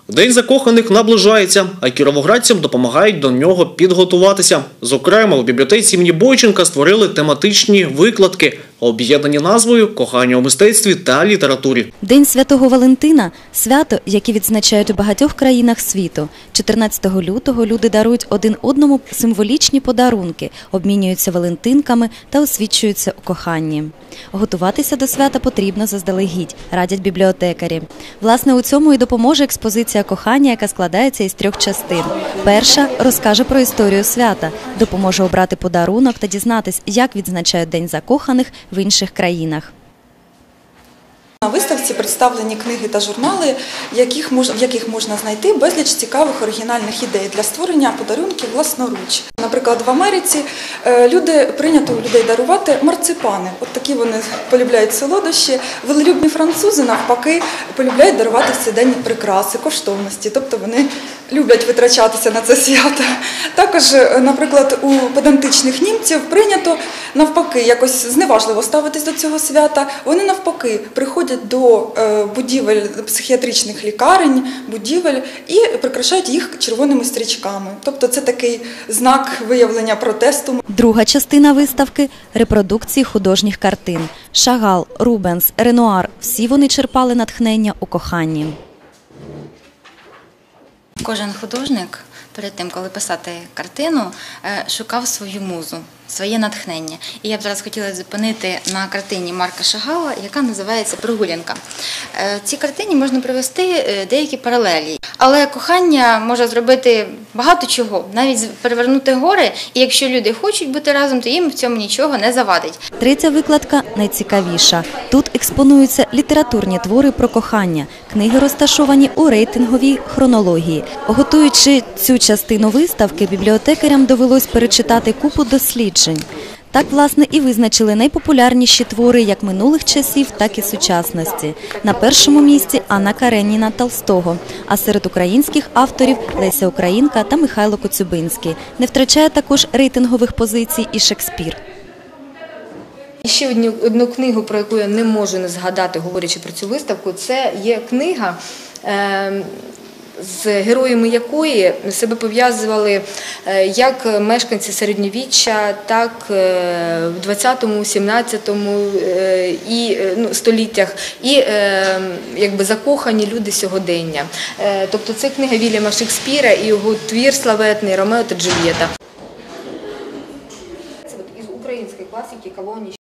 День закоханих наближається, а кіровоградцям допомагають до нього підготуватися. Зокрема, у бібліотеці імені Бойченка створили тематичні викладки, об'єднані назвою «Кохання у мистецтві та літературі». День Святого Валентина – свято, яке відзначають у багатьох країнах світу. 14 лютого люди дарують один одному символічні подарунки, обмінюються валентинками та освідчуються у коханні. Готуватися до свята потрібно заздалегідь, радять бібліотекарі. Власне, у цьому і допоможе експозиція кохання, яка складається із 3 частин. Перша – розкаже про історію свята, допоможе обрати подарунок та дізнатись, як відзначають День закоханих в інших країнах. На виставці представлені книги та журнали, в яких можна знайти безліч цікавих оригінальних ідей для створення подарунків власноруч. Наприклад, в Америці прийнято у людей дарувати марципани. От такі вони полюбляють солодощі. Волелюбні французи, навпаки, полюбляють дарувати в цей день прикраси, коштовності. Тобто вони люблять витрачатися на це свято. Також, наприклад, у педантичних німців прийнято навпаки якось зневажливо ставитись до цього свята. Вони навпаки приходять до будівель психіатричних лікарень, будівель і прикрашають їх червоними стрічками. Тобто це такий знак виявлення протесту. Друга частина виставки – репродукції художніх картин. Шагал, Рубенс, Ренуар – всі вони черпали натхнення у коханні. Кожен художник перед тим, коли писати картину, шукав свою музу, своє натхнення. І я б зараз хотіла зупинити на картині Марка Шагала, яка називається «Прогулянка». В цій картині можна привести деякі паралелі. Але кохання може зробити багато чого, навіть перевернути гори, і якщо люди хочуть бути разом, то їм в цьому нічого не завадить. Третя викладка найцікавіша. Тут експонуються літературні твори про кохання. Книги розташовані у рейтинговій хронології. Готуючи цю частину виставки, бібліотекарям довелось перечитати купу досліджень. Так, власне, і визначили найпопулярніші твори як минулих часів, так і сучасності. На першому місці Анна Кареніна Толстого, а серед українських авторів Леся Українка та Михайло Коцюбинський. Не втрачає також рейтингових позицій і Шекспір. Ще одну книгу, про яку я не можу не згадати, говорячи про цю виставку, це є книга, з героями якої себе пов'язували як мешканці середньовіччя, так в 20-му, 17-му століттях і закохані люди сьогодення. Тобто це книга Вільяма Шекспіра і його твір славетний «Ромео та Джульєта». Це із української класики «Колонії».